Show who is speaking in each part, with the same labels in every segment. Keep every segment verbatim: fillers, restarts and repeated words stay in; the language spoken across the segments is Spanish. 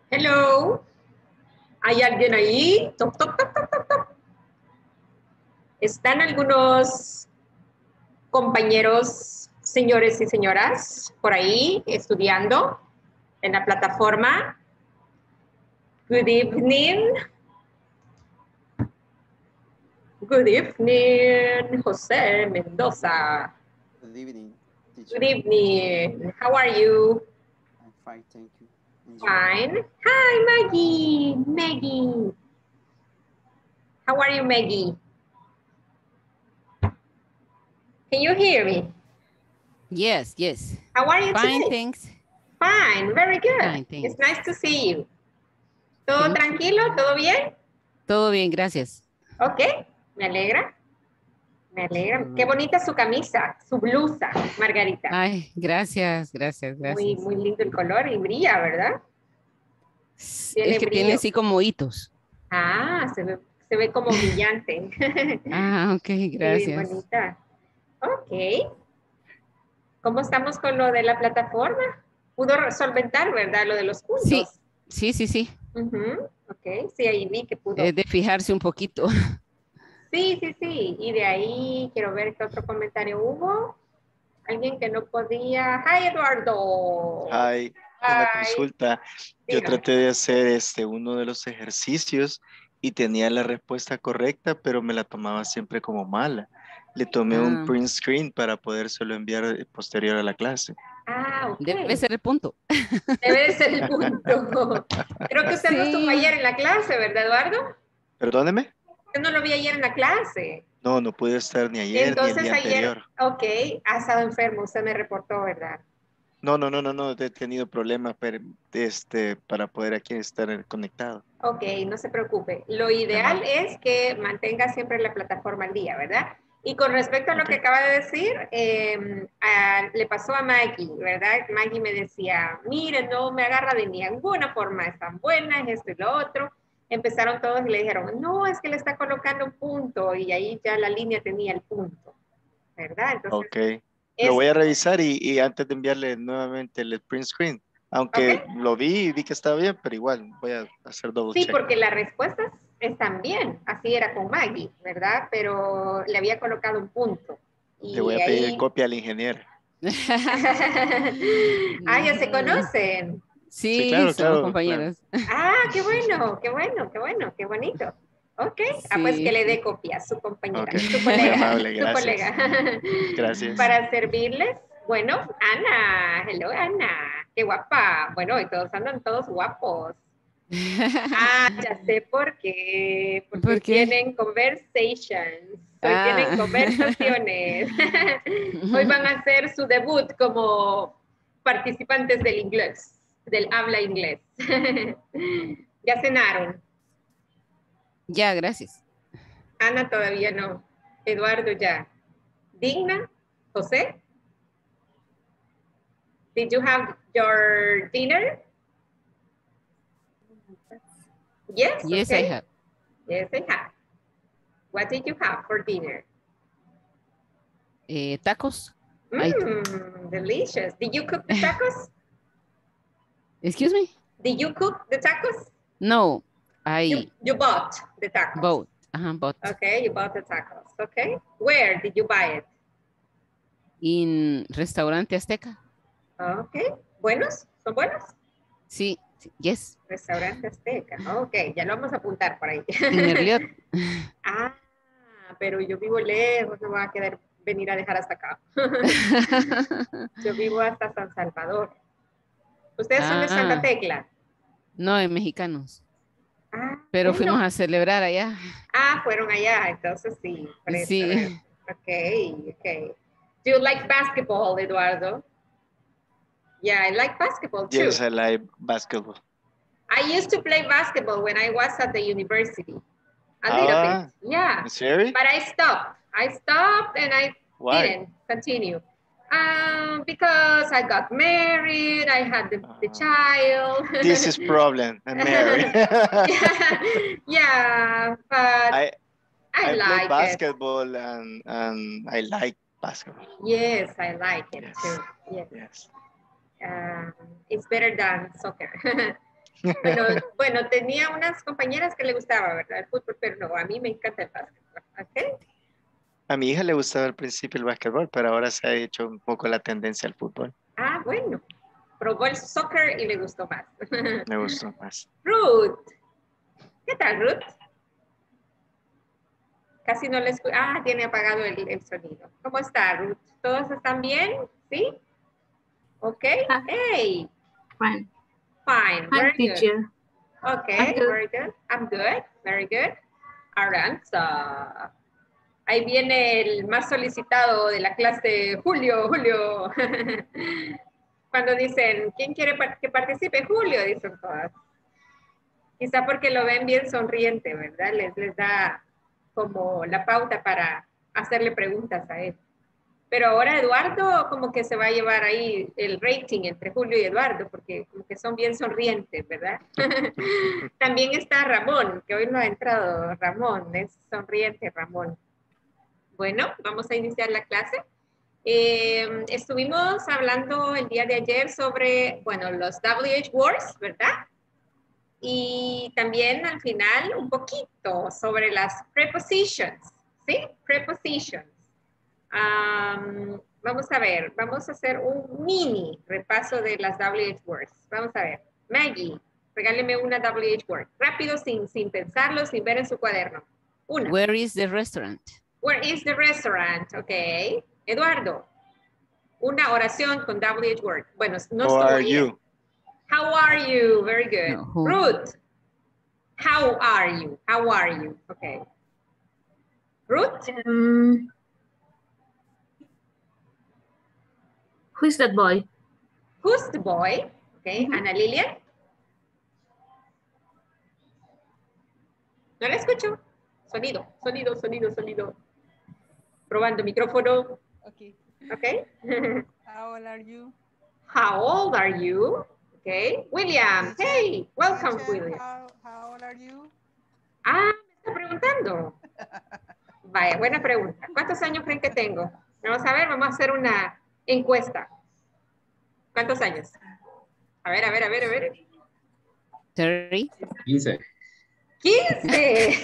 Speaker 1: Hello. ¿Hay alguien ahí? Toc, toc, toc, toc, toc, toc. ¿Están algunos compañeros, señores y señoras, por ahí estudiando en la plataforma? Good evening. Good evening, José Mendoza.
Speaker 2: Good evening,
Speaker 1: Good
Speaker 2: teacher.
Speaker 1: evening. How are you?
Speaker 2: I'm fine, thank you. And you?
Speaker 1: Fine. Hi, Maggie. Maggie. How are you, Maggie? Can you hear me?
Speaker 3: Yes, yes.
Speaker 1: How are you
Speaker 3: Fine,
Speaker 1: today?
Speaker 3: thanks.
Speaker 1: Fine, very good.
Speaker 3: Fine,
Speaker 1: It's
Speaker 3: thanks.
Speaker 1: nice to see you. ¿Todo
Speaker 3: Thank you.
Speaker 1: tranquilo? ¿Todo bien?
Speaker 3: Todo bien, gracias.
Speaker 1: Ok, me alegra. Me alegra. Qué bonita su camisa, su blusa, Margarita.
Speaker 3: Ay, gracias, gracias,
Speaker 1: Muy,
Speaker 3: gracias.
Speaker 1: muy lindo el color y brilla, ¿verdad? Tiene
Speaker 3: Es que tiene
Speaker 1: brillo.
Speaker 3: así como hitos.
Speaker 1: Ah, se ve, se ve como brillante.
Speaker 3: Ah, ok,
Speaker 1: Sí, bien
Speaker 3: gracias.
Speaker 1: bonita. Ok. ¿Cómo estamos con lo de la plataforma? Pudo solventar, ¿verdad? Lo de los
Speaker 3: Sí,
Speaker 1: puntos.
Speaker 3: sí, sí, sí.
Speaker 1: Ujú, ok, sí, ahí vi que pudo.
Speaker 3: Es de fijarse un poquito.
Speaker 1: Sí, sí, sí. Y de ahí quiero ver qué otro comentario hubo. Alguien que no podía. Hi, Eduardo.
Speaker 2: Hay una
Speaker 1: Hi.
Speaker 2: consulta. Yo
Speaker 1: Dígame.
Speaker 2: traté de hacer este uno de los ejercicios y tenía la respuesta correcta, pero me la tomaba siempre como mala. Le tomé un
Speaker 3: Ah,
Speaker 2: print screen para podérselo enviar eh, posterior a la clase.
Speaker 1: Ah, ok.
Speaker 3: debe ser el punto.
Speaker 1: Debe de ser el punto. Creo que usted no estuvo
Speaker 3: Sí.
Speaker 1: ayer en la clase, ¿verdad, Eduardo?
Speaker 2: Perdóneme.
Speaker 1: Yo no lo vi ayer en la clase.
Speaker 2: No, no pude estar ni ayer ni el
Speaker 1: Entonces
Speaker 2: día
Speaker 1: ayer,
Speaker 2: anterior.
Speaker 1: ok, ha estado enfermo, usted me reportó, ¿verdad?
Speaker 2: No, no, no, no, no, he tenido problemas pero, este, para poder aquí estar conectado.
Speaker 1: Ok, no se preocupe. Lo ideal
Speaker 2: Amable.
Speaker 1: es que mantenga siempre la plataforma al día, ¿verdad? Y con respecto a lo
Speaker 2: Ok.
Speaker 1: que acaba de decir, eh, a- le pasó a Maggie, ¿verdad? Maggie me decía, mire, no me agarra de ninguna forma, es tan buena, es esto y lo otro. Empezaron todos y le dijeron, no, es que le está colocando un punto y ahí ya la línea tenía el punto, ¿verdad? Entonces,
Speaker 2: Ok. Lo
Speaker 1: es,
Speaker 2: voy a revisar y, y antes de enviarle nuevamente el print screen, aunque
Speaker 1: ¿ok?
Speaker 2: lo vi y vi que estaba bien, pero igual voy a hacer double
Speaker 1: Sí,
Speaker 2: check.
Speaker 1: porque las respuestas están bien, así era con Maggie, ¿verdad? Pero le había colocado un punto.
Speaker 2: Le voy
Speaker 1: Y
Speaker 2: a pedir
Speaker 1: ahí...
Speaker 2: copia al ingeniero.
Speaker 1: ah, ya se
Speaker 3: Ujú.
Speaker 1: conocen.
Speaker 2: Sí,
Speaker 3: Sí,
Speaker 2: claro,
Speaker 3: somos
Speaker 2: claro, claro.
Speaker 3: compañeros.
Speaker 1: Ah, qué bueno, qué bueno, qué bueno, qué bonito. Ok, ah, pues que
Speaker 3: Sí,
Speaker 1: le
Speaker 3: sí.
Speaker 1: dé copia a su compañera,
Speaker 2: Ok,
Speaker 1: su
Speaker 2: muy
Speaker 1: colega,
Speaker 2: amable,
Speaker 1: su
Speaker 2: gracias.
Speaker 1: colega.
Speaker 2: Gracias.
Speaker 1: Para servirles, bueno, Ana, hello Ana, qué guapa. Bueno, y todos andan todos guapos. Ah, ya sé por qué, porque hoy
Speaker 3: ¿Por qué?
Speaker 1: tienen conversations, hoy tienen
Speaker 3: Ah.
Speaker 1: conversaciones. Hoy van a hacer su debut como participantes del inglés, del habla inglés. Ya cenaron.
Speaker 3: Ya, gracias.
Speaker 1: Ana todavía no. Eduardo ya. Digna, José, did you have your dinner? Yes,
Speaker 3: Yes, I
Speaker 1: okay.
Speaker 3: have.
Speaker 1: Yes, I have. What did you have for dinner?
Speaker 3: Eh, tacos. I,
Speaker 1: Mmm, delicious. Did you cook the tacos?
Speaker 3: excuse me?
Speaker 1: Did you cook the tacos?
Speaker 3: No,
Speaker 1: You
Speaker 3: I
Speaker 1: you bought the tacos.
Speaker 3: bought. Uh-huh, bought
Speaker 1: Okay, you bought the tacos. Okay. Where did you buy it?
Speaker 3: in Restaurante Azteca.
Speaker 1: Okay. ¿Buenos? ¿Son buenos?
Speaker 3: Sí, sí, yes,
Speaker 1: Restaurante Azteca. Ok, ya lo vamos a apuntar por ahí.
Speaker 3: en Merliot.
Speaker 1: ah, pero yo vivo lejos, no me va a querer venir a dejar hasta acá. Yo vivo hasta San Salvador. ¿Ustedes son de Santa
Speaker 3: Ah,
Speaker 1: Tecla?
Speaker 3: no, en mexicanos.
Speaker 1: Ah,
Speaker 3: Pero fuimos
Speaker 1: bueno.
Speaker 3: a celebrar allá.
Speaker 1: Ah, fueron allá, entonces sí, por eso.
Speaker 3: Sí.
Speaker 1: Ok, ok. Do you like basketball, Eduardo? Yeah, I like basketball too.
Speaker 2: Yes, I like basketball.
Speaker 1: I used to play basketball when I was at the university. A little bit,
Speaker 2: Ah,
Speaker 1: yeah.
Speaker 2: in serio?
Speaker 1: But I stopped. I stopped and I
Speaker 2: Why?
Speaker 1: didn't continue. Um, because I got married, I had the, the
Speaker 2: Uh,
Speaker 1: child.
Speaker 2: this is problem. I'm married.
Speaker 1: yeah, yeah, but
Speaker 2: I
Speaker 1: I
Speaker 2: I play
Speaker 1: like it.
Speaker 2: basketball and and I like basketball.
Speaker 1: Yes, I like it
Speaker 2: Yes,
Speaker 1: too. Yes.
Speaker 2: yes.
Speaker 1: Um, it's better than soccer. Bueno, bueno, tenía unas compañeras que le gustaba, ¿verdad? El fútbol, pero no, a mí me encanta el básquetbol. ¿Ok?
Speaker 2: A mi hija le gustaba al principio el básquetbol, pero ahora se ha hecho un poco la tendencia al fútbol.
Speaker 1: Ah, bueno. Probó el soccer y le gustó más.
Speaker 2: Me gustó más.
Speaker 1: Ruth. ¿Qué tal, Ruth? Casi no le escucho. Ah, tiene apagado el, el sonido. ¿Cómo está, Ruth? ¿Todos están bien? ¿Sí? Ok.
Speaker 4: Hi.
Speaker 1: Hey.
Speaker 4: Fine.
Speaker 1: Fine.
Speaker 4: Hi,
Speaker 1: Very good.
Speaker 4: teacher.
Speaker 1: Okay,
Speaker 4: I'm good.
Speaker 1: very good. I'm good. Very good. Aranza. Ahí viene el más solicitado de la clase, Julio, Julio. Cuando dicen, ¿quién quiere par- que participe? Julio, dicen todas. Quizá porque lo ven bien sonriente, ¿verdad? Les, les da como la pauta para hacerle preguntas a él. Pero ahora Eduardo como que se va a llevar ahí el rating entre Julio y Eduardo, porque como que son bien sonrientes, ¿verdad? También está Ramón, que hoy no ha entrado Ramón, es sonriente Ramón. Bueno, vamos a iniciar la clase. Eh, estuvimos hablando el día de ayer sobre, bueno, los W H words, ¿verdad? Y también al final un poquito sobre las prepositions, ¿sí? Prepositions. Um, vamos a ver, vamos a hacer un mini repaso de las W H words. Vamos a ver. Maggie, regáleme una W H word. Rápido, sin, sin pensarlo, sin ver en su cuaderno. Una.
Speaker 3: Where is the restaurant?
Speaker 1: Where is the restaurant? Ok. Eduardo, una oración con W H word. Bueno, no
Speaker 2: How
Speaker 1: estuvo
Speaker 2: are
Speaker 1: bien.
Speaker 2: you?
Speaker 1: How are you? Very good.
Speaker 3: No, who?
Speaker 1: Ruth, how are you? How are you? Okay. Ruth,
Speaker 4: Um, who is that boy?
Speaker 1: who's the boy? Okay.
Speaker 4: Mhm.
Speaker 1: Ana Lilian. No la escucho. Sonido, sonido, sonido, sonido. Probando micrófono.
Speaker 5: Okay.
Speaker 1: Okay.
Speaker 5: How old are you?
Speaker 1: How old are you? Okay. William,
Speaker 5: Teacher,
Speaker 1: hey, welcome,
Speaker 5: teacher,
Speaker 1: William.
Speaker 5: How, how old are you?
Speaker 1: Ah, me está preguntando. Vaya, buena pregunta. ¿Cuántos años creen que tengo? Vamos a ver, vamos a hacer una encuesta. ¿Cuántos años? A ver, a ver, a ver, a ver.
Speaker 3: thirty?
Speaker 6: quince.
Speaker 1: ¡quince!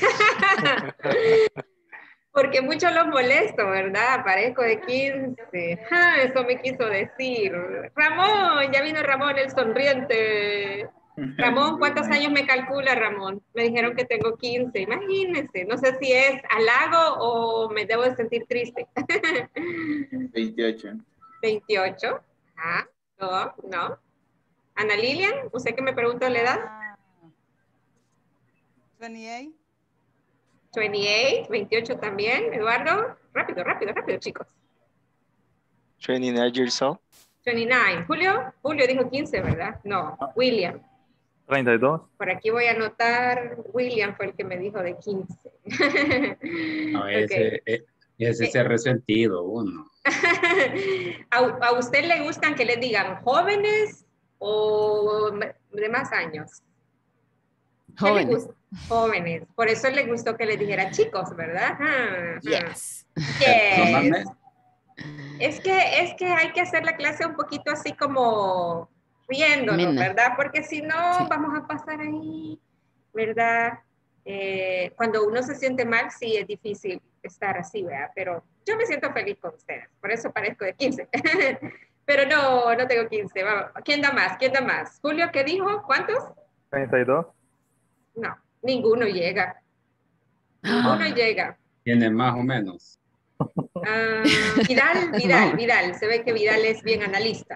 Speaker 1: Porque mucho los molesto, ¿verdad? Parezco de quince. Ah, eso me quiso decir. Ramón, ya vino Ramón el sonriente. Ramón, ¿cuántos años me calcula, Ramón? Me dijeron que tengo quince, imagínense. No sé si es halago o me debo de sentir triste.
Speaker 6: veintiocho.
Speaker 1: veintiocho. Ah, no, no. Ana Lilian, ¿usted que me preguntó la edad?
Speaker 5: Ah, twenty-eight.
Speaker 1: veintiocho, veintiocho también. Eduardo, rápido, rápido, rápido, chicos.
Speaker 2: twenty-nine years old.
Speaker 1: veintinueve. Julio, Julio dijo quince, ¿verdad? No, William.
Speaker 7: treinta y dos.
Speaker 1: Por aquí voy a anotar, William fue el que me dijo de quince.
Speaker 6: No, ese,
Speaker 1: Ok.
Speaker 6: eh, ese es el resentido uno.
Speaker 1: ¿A, a usted le gustan que les digan jóvenes o de más años? ¿Qué le
Speaker 3: Jóvenes.
Speaker 1: gusta? Jóvenes. Por eso le gustó que le dijera chicos, ¿verdad? Ah, ah.
Speaker 3: Yes.
Speaker 1: Yes.
Speaker 6: Normalmente,
Speaker 1: Es que, es que hay que hacer la clase un poquito así como riéndonos,
Speaker 3: Amena.
Speaker 1: ¿verdad? Porque si no,
Speaker 3: Sí.
Speaker 1: vamos a pasar ahí, ¿verdad? Eh, cuando uno se siente mal, sí es difícil estar así, ¿verdad? Pero yo me siento feliz con ustedes, por eso parezco de quince. Pero no, no tengo quince. Vamos. ¿Quién da más? ¿Quién da más? Julio, ¿qué dijo? ¿Cuántos?
Speaker 7: treinta y dos.
Speaker 1: No, ninguno llega. Ninguno llega.
Speaker 6: tiene más o menos.
Speaker 1: Ah, Vidal, Vidal,
Speaker 3: No.
Speaker 1: Vidal. Se ve que Vidal es bien analista.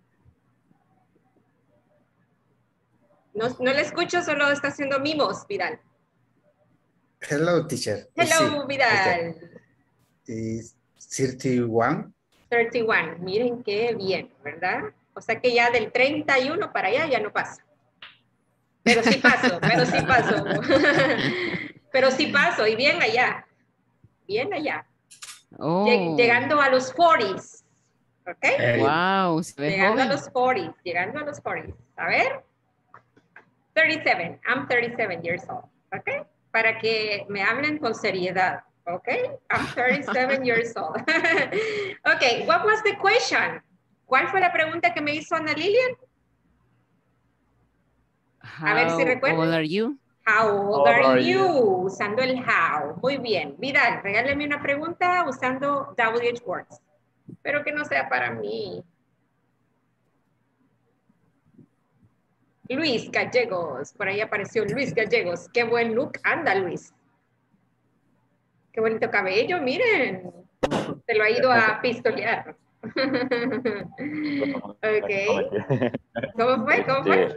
Speaker 1: No, no le escucho, solo está haciendo mimos, Vidal.
Speaker 8: Hello, teacher.
Speaker 1: Hello,
Speaker 8: Sí,
Speaker 1: Vidal.
Speaker 8: is thirty-one.
Speaker 1: treinta y uno. Miren qué bien, ¿verdad? O sea que ya del treinta y uno para allá ya no paso. Pero sí paso, pero sí paso. Pero sí paso, y bien allá. Bien allá.
Speaker 3: Oh,
Speaker 1: Lleg- Llegando a los cuarenta. ¿Ok?
Speaker 6: Eh,
Speaker 3: wow, se ve
Speaker 1: Llegando a
Speaker 3: joven.
Speaker 1: los cuarenta, llegando a los cuarenta. A ver. thirty-seven. I'm thirty-seven years old. ¿Ok? Para que me hablen con seriedad. ¿Ok? I'm thirty-seven years old. Ok, what was the question? ¿Cuál fue la pregunta que me hizo Ana Lilian? A ver si
Speaker 3: How
Speaker 1: recuerdan.
Speaker 3: old are you?
Speaker 1: How old are you? Usando el how. Muy bien. Vidal, regáleme una pregunta usando W H words. Pero que no sea para mí. Luis Gallegos. Por ahí apareció Luis Gallegos. Qué buen look anda, Luis. Qué bonito cabello, miren. Se lo ha ido a pistolear. Ok. ¿Cómo fue? ¿Cómo fue?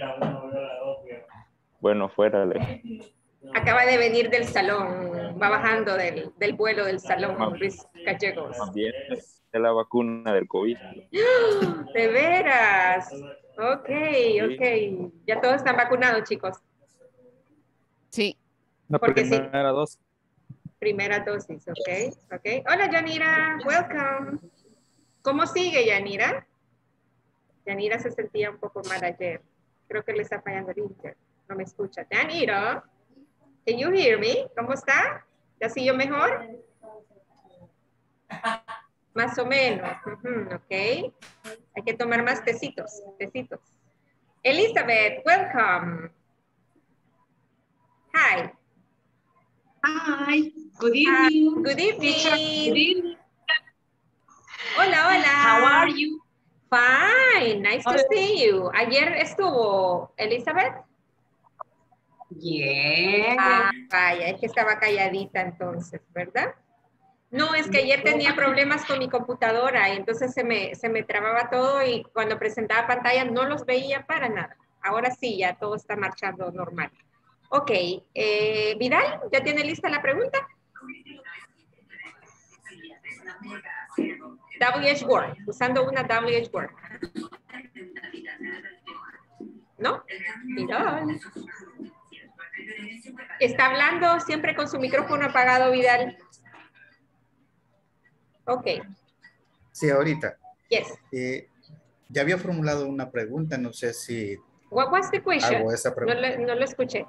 Speaker 9: Bueno, fuera. Le...
Speaker 1: Acaba de venir del salón. Va bajando del, del vuelo del salón, Luis Gallegos.
Speaker 9: Más bien de la vacuna del COVID.
Speaker 1: De veras. Ok, ok. Ya todos están vacunados, chicos.
Speaker 3: Sí.
Speaker 7: La
Speaker 1: Porque sí.
Speaker 7: primera dosis.
Speaker 1: Primera dosis, ok, ok. Hola, Yanira, welcome. ¿Cómo sigue, Yanira? Yanira se sentía un poco mal ayer. Creo que le está fallando el internet. No me escucha. Yanira, can you hear me? ¿Cómo está? ¿Ya siguió mejor? Más o menos, uh-huh, ok. Hay que tomar más tecitos, tecitos. Elizabeth, welcome. Hi.
Speaker 10: Hi, good
Speaker 1: evening.
Speaker 10: evening.
Speaker 1: Good evening.
Speaker 10: Teacher, good evening.
Speaker 1: Hola, hola.
Speaker 10: How are you?
Speaker 1: Fine, nice to see you. Ayer estuvo Elizabeth.
Speaker 10: Yeah.
Speaker 1: Ah, vaya, es que estaba calladita entonces, ¿verdad? No, es que ayer tenía problemas con mi computadora y entonces se me, se me trababa todo y cuando presentaba pantalla no los veía para nada. Ahora sí, ya todo está marchando normal. Ok, eh, Vidal, ¿ya tiene lista la pregunta? W H word, usando una W H word. ¿No? Vidal. Está hablando siempre con su micrófono apagado, Vidal. Ok.
Speaker 8: Sí, ahorita.
Speaker 1: Yes.
Speaker 8: Eh, ya había formulado una pregunta, no sé si
Speaker 1: What was the question?
Speaker 8: hago esa
Speaker 1: No
Speaker 8: pregunta.
Speaker 1: lo, no lo escuché.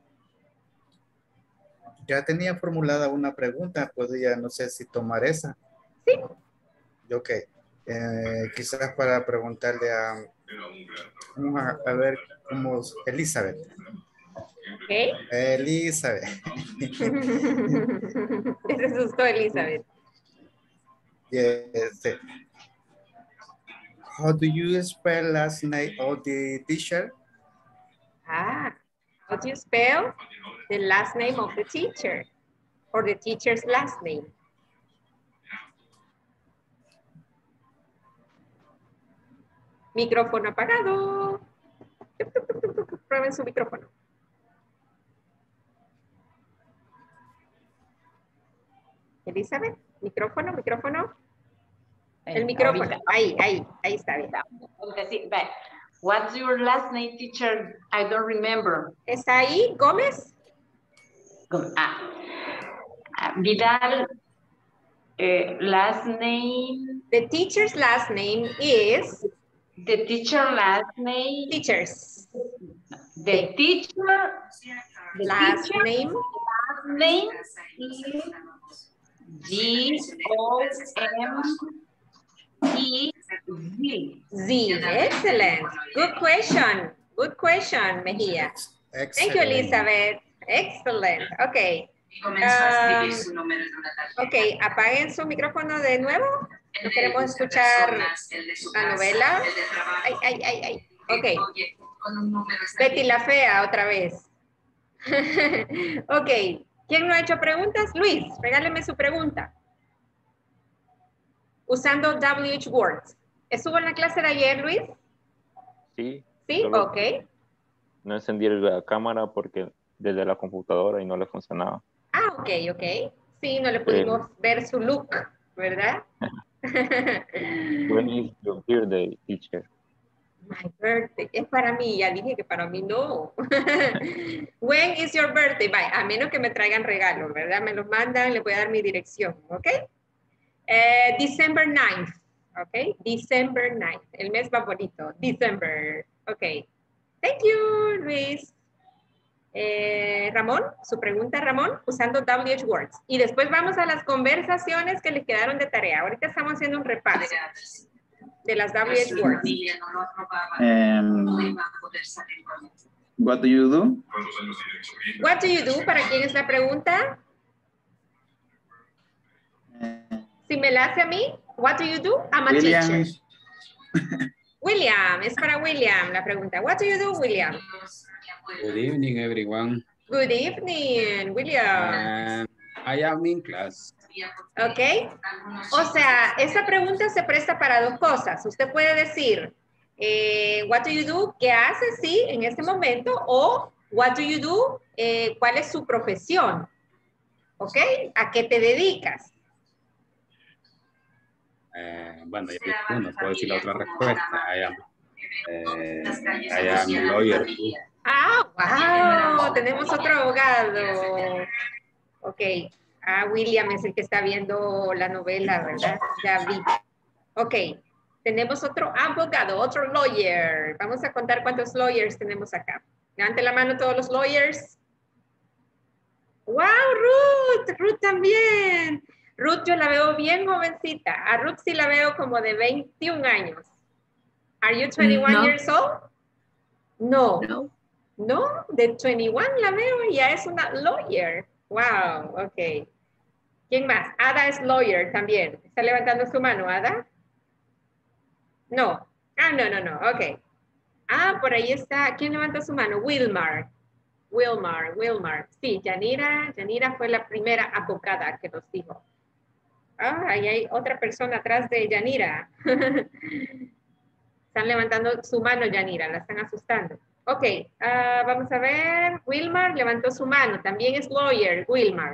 Speaker 8: Ya tenía formulada una pregunta, podría, no sé si tomar esa.
Speaker 1: Sí.
Speaker 8: Ok. Eh, quizás para preguntarle a, a, a ver, cómo Elizabeth.
Speaker 1: Ok.
Speaker 8: Elizabeth.
Speaker 1: Se asustó Elizabeth.
Speaker 8: Yes. How do you spell last name of the teacher?
Speaker 1: Ah, how do you spell the last name of the teacher? Or the teacher's last name? Micrófono apagado. Prueben su micrófono. Elizabeth, micrófono, micrófono. El micrófono.
Speaker 10: Ahorita.
Speaker 1: Ahí, ahí, ahí está bien.
Speaker 10: Sí, but what's your last name, teacher? I don't remember.
Speaker 1: ¿Está ahí, Gómez?
Speaker 10: Ah, ah, Vidal, eh, last name.
Speaker 1: The teacher's last name is?
Speaker 10: The teacher last name.
Speaker 1: Teachers.
Speaker 10: The
Speaker 1: sí.
Speaker 10: teacher. The
Speaker 1: last
Speaker 10: teacher,
Speaker 1: name.
Speaker 10: Last name is G O M E Z.
Speaker 1: Z. Excellent. Good question. Good question, Mejía.
Speaker 8: Excellent.
Speaker 1: Thank you, Elizabeth. Excellent. Ok. Um, ok, apaguen su micrófono de nuevo. No queremos escuchar la novela. Ay, ay, ay, ay. Ok. Betty la Fea otra vez. Ok. ¿Quién no ha hecho preguntas? Luis, regáleme su pregunta. Usando W H words. ¿Estuvo en la clase de ayer, Luis?
Speaker 9: Sí.
Speaker 1: Sí,
Speaker 9: solo
Speaker 1: ok.
Speaker 9: No encendí la cámara porque desde la computadora y no le funcionaba.
Speaker 1: Ah, ok, ok. Sí, no le pudimos eh. ver su look, ¿verdad?
Speaker 9: When is your birthday, teacher?
Speaker 1: My birthday. Es para mí, ya dije que para mí no. When is your birthday? Bye. A menos que me traigan regalos, ¿verdad? Me los mandan, les voy a dar mi dirección, ¿ok? Eh, December ninth, ¿ok? December ninth. El mes va bonito. December, ok. Thank you, Luis. Eh, Ramón, su pregunta, Ramón, usando W H words. Y después vamos a las conversaciones que les quedaron de tarea. Ahorita estamos haciendo un repaso de las W H words.
Speaker 11: Um, What do you do?
Speaker 1: What do you do? ¿Para quién es la pregunta? Si me la hace a mí, what do you do? I'm a
Speaker 11: William.
Speaker 1: teacher. William, es para William la pregunta. What do you do, William?
Speaker 6: Good evening, everyone.
Speaker 1: Good evening, William.
Speaker 6: Um, I am in class.
Speaker 1: Ok. O sea, esa pregunta se presta para dos cosas. Usted puede decir, eh, what do you do? ¿Qué hace? Sí, en este momento. O, what do you do? Eh, ¿Cuál es su profesión? ¿Ok? ¿A qué te dedicas?
Speaker 6: Eh, bueno, ya uno puedo decir la otra respuesta. I am, eh, I am lawyer.
Speaker 1: Ah, wow. Tenemos otro abogado. Ok. Ah, William es el que está viendo la novela, ¿verdad? Ya vi. Ok. Tenemos otro abogado, otro lawyer. Vamos a contar cuántos lawyers tenemos acá. Levante la mano todos los lawyers. ¡Wow, Ruth! Ruth también. Ruth yo la veo bien jovencita. A Ruth sí la veo como de veintiún años. Are you twenty-one
Speaker 4: No.
Speaker 1: years old? No.
Speaker 4: No.
Speaker 1: No, de veintiuno la veo y ya es una lawyer. Wow, ok. ¿Quién más? Ada es lawyer también. ¿Está levantando su mano, Ada? No. Ah, no, no, no. Ok. Ah, por ahí está. ¿Quién levanta su mano? Wilmar. Wilmar, Wilmar. Sí, Yanira. Yanira fue la primera abogada que nos dijo. Ah, ahí hay otra persona atrás de Yanira. Están levantando su mano, Yanira. La están asustando. Ok, uh, vamos a ver. Wilmar levantó su mano. También es lawyer, Wilmar.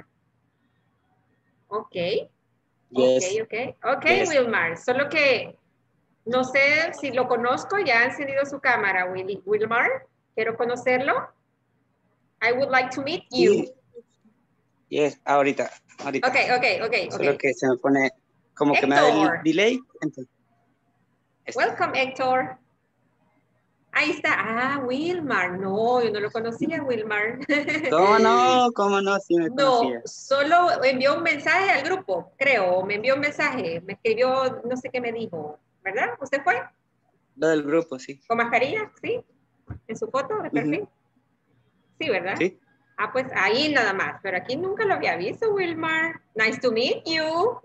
Speaker 1: Ok.
Speaker 12: Yes.
Speaker 1: Ok, ok. Ok,
Speaker 12: Yes.
Speaker 1: Wilmar. Solo que no sé si lo conozco. Ya ha encendido su cámara, Will, Wilmar. Quiero conocerlo. I would like to meet you.
Speaker 12: Sí. Yes, ahorita. ahorita.
Speaker 1: Ok, ok, ok.
Speaker 12: Solo
Speaker 1: okay.
Speaker 12: que se me pone como que me da
Speaker 1: Héctor.
Speaker 12: el delay. Entonces,
Speaker 1: Welcome, Héctor. Ahí está. Ah, Wilmar. No, yo no lo conocía, Wilmar.
Speaker 12: ¿Cómo no? ¿Cómo no? Sí me
Speaker 1: No,
Speaker 12: conocía.
Speaker 1: solo envió un mensaje al grupo, creo. Me envió un mensaje. Me escribió, no sé qué me dijo. ¿Verdad? ¿Usted fue?
Speaker 12: Lo del grupo, sí.
Speaker 1: ¿Con mascarilla? ¿Sí? ¿En su foto de perfil?
Speaker 12: Ujú.
Speaker 1: Sí, ¿verdad?
Speaker 12: Sí.
Speaker 1: Ah, pues ahí nada más. Pero aquí nunca lo había visto, Wilmar. Nice to meet you.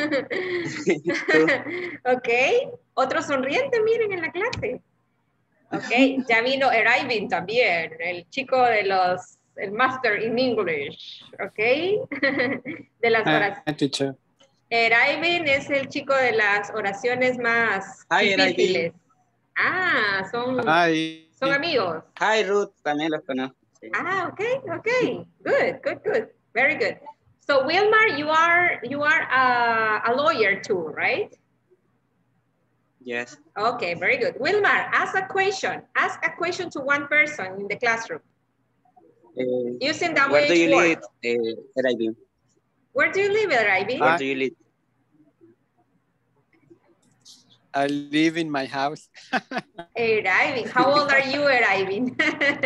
Speaker 1: Ok. Otro sonriente, miren, en la clase. Ok, ya vino Erivin también, el chico de los, el Master in English, ok, de las oraciones.
Speaker 13: Hi, teacher.
Speaker 1: Erivin es el chico de las oraciones más
Speaker 12: Hi,
Speaker 1: difíciles. Ah, son,
Speaker 13: Hi.
Speaker 1: son amigos.
Speaker 12: Hi, Ruth, también los conozco. Sí.
Speaker 1: Ah, ok, ok, good, good, good, very good. So Wilmar, you are, you are a, a lawyer too, right?
Speaker 12: Yes.
Speaker 1: Okay, very good. Wilmar, ask a question. Ask a question to one person in the classroom.
Speaker 12: Uh,
Speaker 1: Using
Speaker 12: where do you
Speaker 1: W H
Speaker 12: live,
Speaker 1: word.
Speaker 12: uh, Erivin?
Speaker 1: Where do you live, Erivin?
Speaker 12: Where do you live?
Speaker 13: I live in my house.
Speaker 1: Erivin. How old are you, Erivin?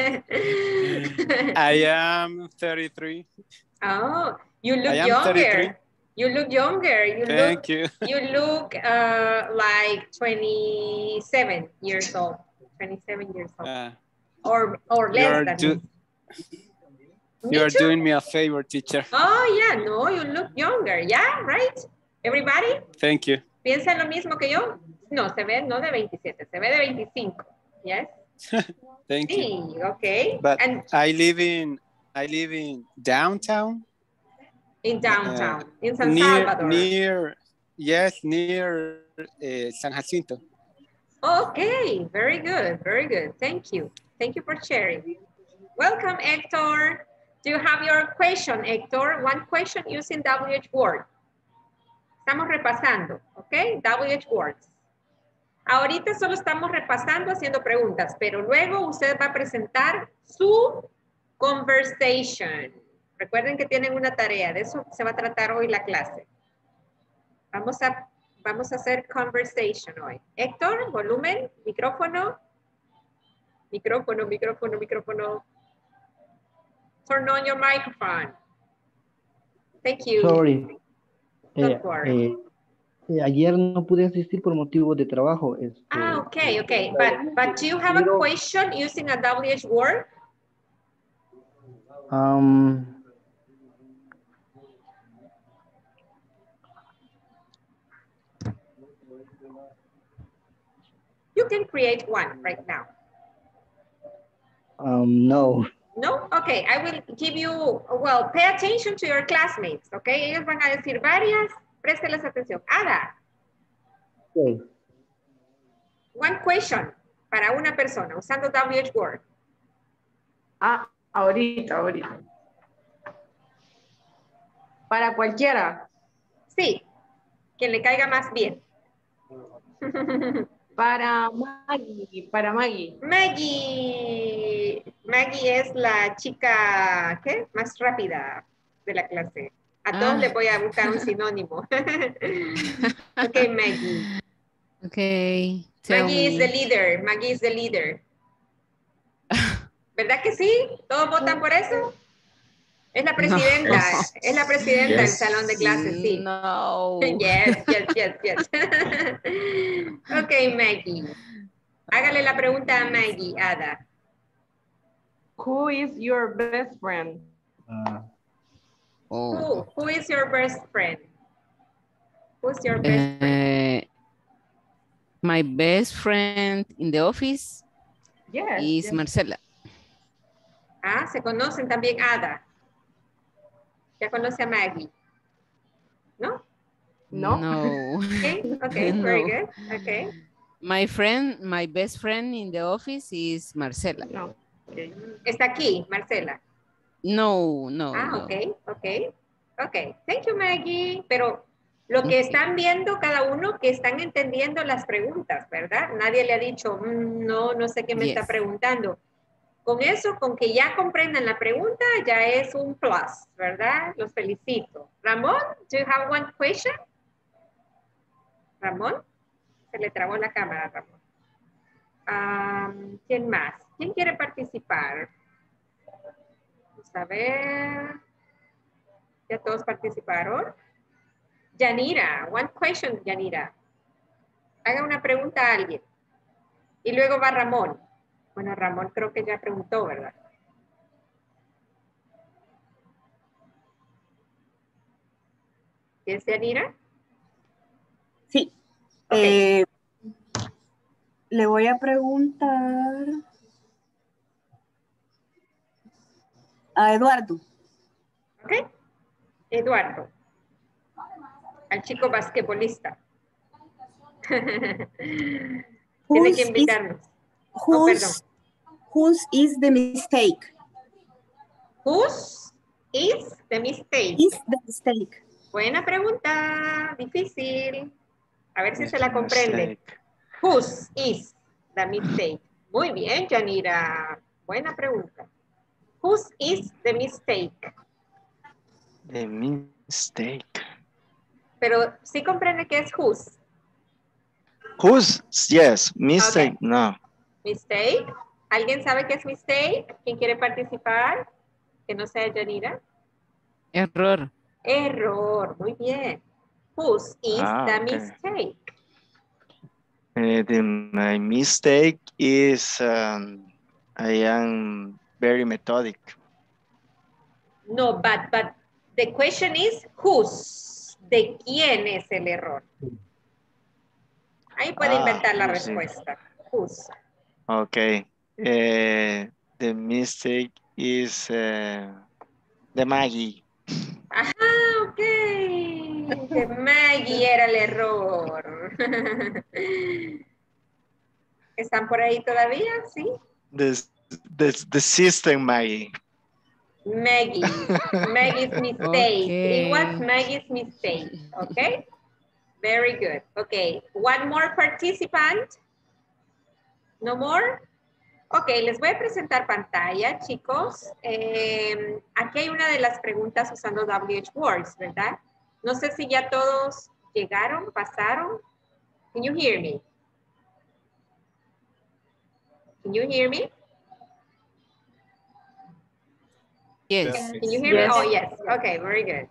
Speaker 13: I am thirty-three.
Speaker 1: Oh, you look
Speaker 13: I am
Speaker 1: younger.
Speaker 13: thirty-three.
Speaker 1: You look younger. You
Speaker 13: Thank
Speaker 1: look,
Speaker 13: you.
Speaker 1: You look uh, like twenty-seven years old. twenty-seven years old.
Speaker 13: Uh,
Speaker 1: or or less
Speaker 13: you're
Speaker 1: than
Speaker 13: do
Speaker 1: this.
Speaker 13: you're
Speaker 1: too.
Speaker 13: doing me a favor, teacher.
Speaker 1: Oh, yeah, no, you look younger. Yeah, right? Everybody?
Speaker 13: Thank you.
Speaker 1: ¿Piensa lo mismo que yo? No, se ve no de veintisiete, se ve de veinticinco. Yes?
Speaker 13: Thank you.
Speaker 1: Sí, okay.
Speaker 13: But
Speaker 1: And
Speaker 13: I live in I live in downtown.
Speaker 1: in downtown,
Speaker 13: Uh,
Speaker 1: in San
Speaker 13: near,
Speaker 1: Salvador.
Speaker 13: Near, yes, near uh, San Jacinto.
Speaker 1: Okay, very good, very good. Thank you. Thank you for sharing. Welcome, Hector. Do you have your question, Hector? One question using W H word. Estamos repasando, ¿ok? W H words. Ahorita solo estamos repasando, haciendo preguntas, pero luego usted va a presentar su conversation. Recuerden que tienen una tarea, de eso se va a tratar hoy la clase. Vamos a, vamos a hacer conversation hoy. Héctor, volumen, micrófono. Micrófono, micrófono, micrófono. Turn on your microphone. Thank you.
Speaker 14: Sorry.
Speaker 1: Don't
Speaker 14: Eh,
Speaker 1: worry.
Speaker 14: eh, eh, ayer no pude asistir por motivos de trabajo. Este,
Speaker 1: Ah, okay, okay. But, but do you have a question using a W H word?
Speaker 14: Um,
Speaker 1: You can create one right now.
Speaker 14: um, no.
Speaker 1: No? Okay, I will give you, well, pay attention to your classmates, okay? Ellos van a decir varias, présteles atención. Ada,
Speaker 14: Okay.
Speaker 1: one question para una persona usando W H Word.
Speaker 10: Ah, ahorita, ahorita. Para cualquiera.
Speaker 1: Sí, quien le caiga más bien.
Speaker 10: Para Maggie, para Maggie.
Speaker 1: Maggie. Maggie es la chica, ¿qué? Más rápida de la clase. A todos
Speaker 3: Ah.
Speaker 1: les voy a buscar un sinónimo. Ok, Maggie.
Speaker 3: Okay. Tell
Speaker 1: Maggie is
Speaker 3: me.
Speaker 1: the leader. Maggie is the leader. ¿Verdad que sí? ¿Todos votan por eso? Es la presidenta.
Speaker 3: No.
Speaker 1: Es la presidenta del
Speaker 6: Yes.
Speaker 1: salón de clases, sí.
Speaker 3: No.
Speaker 1: Yes, yes, yes, yes. Ok, Maggie. Hágale la pregunta a Maggie, Ada.
Speaker 10: Who is your best friend?
Speaker 8: Ah,
Speaker 3: Oh.
Speaker 1: Who, who is your best friend? Who's your best friend?
Speaker 3: Uh, my best friend in the office
Speaker 10: Yes.
Speaker 3: is
Speaker 10: yes.
Speaker 3: Marcela.
Speaker 1: Ah, se conocen también, Ada. Ya conoce a Maggie. ¿No?
Speaker 10: No.
Speaker 3: No.
Speaker 1: Okay, okay, very
Speaker 3: No.
Speaker 1: good. Okay.
Speaker 3: My friend, my best friend in the office is Marcela.
Speaker 10: No. Okay.
Speaker 1: Está aquí, Marcela.
Speaker 3: No, no,
Speaker 1: Ah,
Speaker 3: no.
Speaker 1: ok, ok. Ok, thank you, Maggie. Pero lo que están viendo cada uno, que están entendiendo las preguntas, ¿verdad? Nadie le ha dicho, "Mm, no, no sé qué me está
Speaker 3: Yes.
Speaker 1: preguntando. Con eso, con que ya comprendan la pregunta, ya es un plus, ¿verdad? Los felicito. Ramón, do you have one question? Ramón, se le trabó la cámara, Ramón. Um, ¿Quién más? ¿Quién quiere participar? Vamos a ver. ¿Ya todos participaron? Yanira, one question, Yanira. Haga una pregunta a alguien. Y luego va Ramón. Bueno, Ramón creo que ya preguntó, ¿verdad? ¿Es Yanira?
Speaker 11: Sí.
Speaker 1: Ok.
Speaker 11: Eh, le voy a preguntar a Eduardo.
Speaker 1: Ok. Eduardo. Al chico basquetbolista. Tiene
Speaker 11: Whose
Speaker 1: que
Speaker 11: is-
Speaker 1: invitarnos. Oh, perdón.
Speaker 11: Whose, whose is the mistake?
Speaker 1: Whose is the mistake?
Speaker 11: Is the mistake.
Speaker 1: Buena pregunta. Difícil. A ver si
Speaker 2: It's
Speaker 1: se la
Speaker 2: a
Speaker 1: comprende.
Speaker 2: mistake.
Speaker 1: Whose is the mistake? Muy bien, Yanira. Buena pregunta. Whose is the mistake?
Speaker 2: The mistake.
Speaker 1: Pero sí comprende que es whose.
Speaker 2: Whose? Yes. Mistake.
Speaker 1: Okay.
Speaker 2: No.
Speaker 1: Mistake. ¿Alguien sabe qué es mistake? ¿Quién quiere participar? Que no sea Yanira.
Speaker 3: Error.
Speaker 1: Error. Muy bien. Whose is
Speaker 2: Ah,
Speaker 1: the
Speaker 2: okay.
Speaker 1: mistake?
Speaker 2: Uh, the, my mistake is um, I am very methodic.
Speaker 1: No, but, but the question is whose. ¿De quién es el error? Ahí puede
Speaker 2: Ah,
Speaker 1: inventar la
Speaker 2: whose.
Speaker 1: respuesta. Whose.
Speaker 2: Okay. Uh, the mistake is uh, the Maggie.
Speaker 1: Ajá, ok. Que Maggie era el error. ¿Están por ahí todavía? Sí.
Speaker 2: The, the, the system Maggie.
Speaker 1: Maggie. Maggie's mistake. It was
Speaker 3: Okay.
Speaker 1: Maggie's mistake. Okay. Very good. Okay. One more participant. No more. Ok, les voy a presentar pantalla, chicos. Eh, aquí hay una de las preguntas usando W H Words, ¿verdad? No sé si ya todos llegaron, pasaron. Can you hear me? Can you hear me?
Speaker 3: Yes.
Speaker 1: Can you hear me?
Speaker 10: Yes.
Speaker 1: Oh, yes. Okay, very good.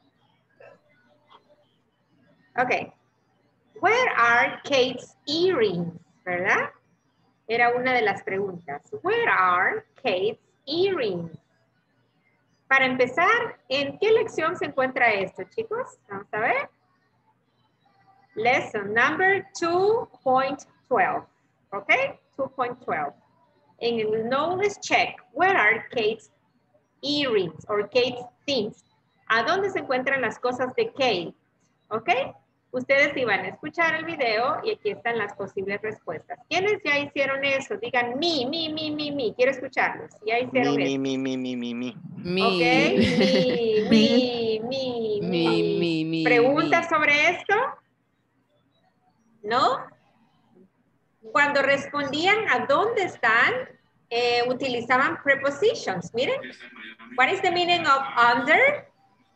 Speaker 1: Okay. Where are Kate's earrings? ¿Verdad? Era una de las preguntas. Where are Kate's earrings? Para empezar, ¿en qué lección se encuentra esto, chicos? Vamos a ver. Lesson number two point twelve. ¿Ok? two point twelve. En el knowledge check, where are Kate's earrings or Kate's things? ¿A dónde se encuentran las cosas de Kate? ¿Ok? Ustedes iban a escuchar el video y aquí están las posibles respuestas. ¿Quiénes ya hicieron eso? Digan mi, mi, mi, mi, mi. Quiero escucharlos. Ya hicieron
Speaker 2: Mi,
Speaker 1: eso.
Speaker 2: mi, mi, mi, mi, mi.
Speaker 1: Ok, mi, mi, mi,
Speaker 3: Mi, mi, mi,
Speaker 1: ¿Preguntas
Speaker 3: mi.
Speaker 1: sobre esto? ¿No? Cuando respondían a dónde están, eh, utilizaban prepositions. Miren. What is the meaning of under?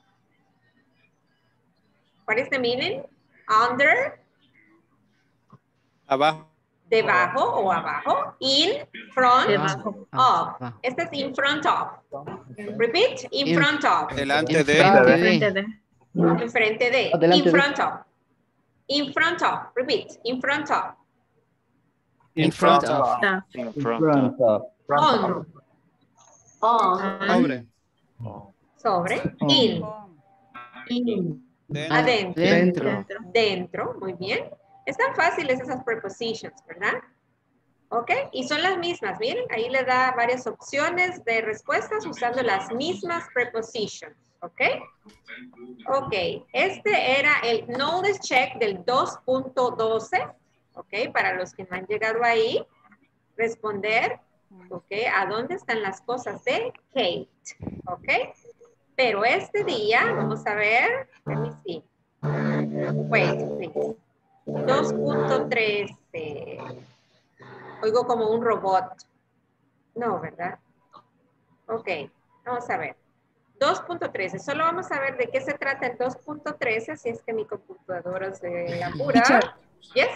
Speaker 1: What is the meaning? Under.
Speaker 13: Abajo.
Speaker 1: Debajo o abajo. In front
Speaker 4: Debajo.
Speaker 1: of. Este es in front of. Repeat. In,
Speaker 3: In-
Speaker 1: front of.
Speaker 13: Delante de.
Speaker 3: Enfrente de.
Speaker 4: Frente de.
Speaker 1: En frente de.
Speaker 14: Adelante
Speaker 1: In
Speaker 14: de.
Speaker 1: front of. In front of. Repeat. In front of.
Speaker 3: In front of.
Speaker 4: Está.
Speaker 2: In
Speaker 14: In
Speaker 2: front
Speaker 14: front
Speaker 2: of.
Speaker 14: of.
Speaker 1: On.
Speaker 10: On.
Speaker 13: Sobre.
Speaker 1: Sobre.
Speaker 14: On.
Speaker 1: In.
Speaker 10: In.
Speaker 13: Dentro.
Speaker 1: Adentro.
Speaker 3: Dentro.
Speaker 4: Dentro.
Speaker 1: Dentro. Muy bien. Están fáciles esas prepositions, ¿verdad? ¿Ok? Y son las mismas. Miren, ahí le da varias opciones de respuestas usando las mismas prepositions. ¿Ok? Ok. Este era el knowledge check del dos punto doce. ¿Ok? Para los que no han llegado ahí, responder. ¿Ok? ¿A dónde están las cosas de Kate? ¿Ok? Pero este día, vamos a ver. Let me see. Wait, please. dos punto trece. Oigo como un robot. No, ¿verdad? Ok, vamos a ver. dos punto trece. Solo vamos a ver de qué se trata el dos punto trece, si es que mi computadora se apura.
Speaker 11: Teacher.
Speaker 1: Yes.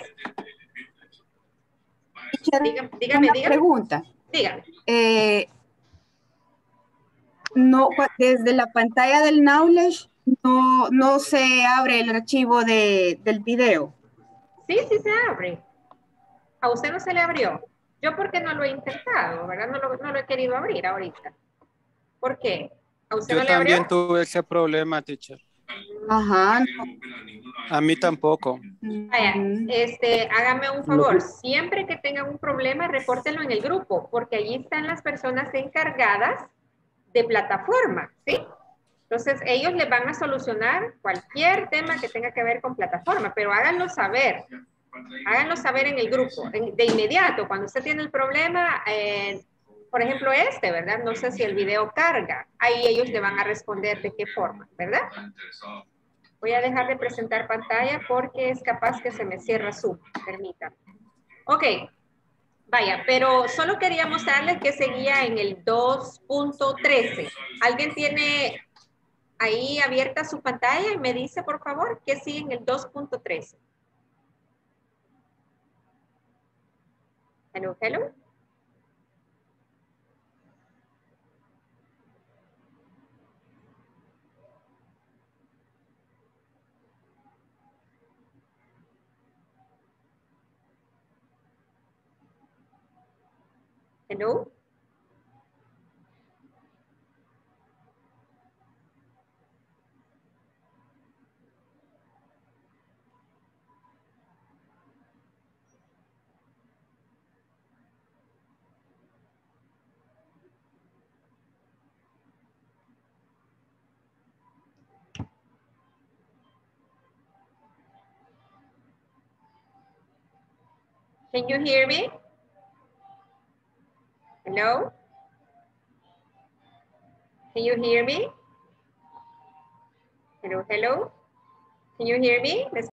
Speaker 11: Teacher,
Speaker 1: Dígame, dígame.
Speaker 11: una
Speaker 1: dígame.
Speaker 11: pregunta.
Speaker 1: Dígame.
Speaker 11: Eh, no, cua- desde la pantalla del Knowledge no, no se abre el archivo de, del video.
Speaker 1: Sí, sí se abre. ¿A usted no se le abrió? Yo porque no lo he intentado, ¿verdad? No lo, no lo he querido abrir ahorita. ¿Por qué? ¿A usted
Speaker 13: Yo
Speaker 1: no le abrió?
Speaker 13: también tuve ese problema, teacher.
Speaker 11: Ajá.
Speaker 13: A mí tampoco.
Speaker 1: Vaya, este, hágame un favor, siempre que tengan un problema, repórtenlo en el grupo, porque allí están las personas encargadas de plataforma, ¿sí? Entonces, ellos les van a solucionar cualquier tema que tenga que ver con plataforma, pero háganlo saber, háganlo saber en el grupo, en- de inmediato, cuando usted tiene el problema, eh, por ejemplo este, ¿verdad? No sé si el video carga, ahí ellos le van a responder de qué forma, ¿verdad? Voy a dejar de presentar pantalla porque es capaz que se me cierra Zoom. Permítanme. Ok. Vaya, pero solo quería mostrarles que seguía en el dos punto trece. ¿Alguien tiene ahí abierta su pantalla y me dice, por favor, que sigue en el dos punto trece? Hello, hello. Hello. Can you hear me? Hello? Can you hear me? Hello, hello? Can you hear me?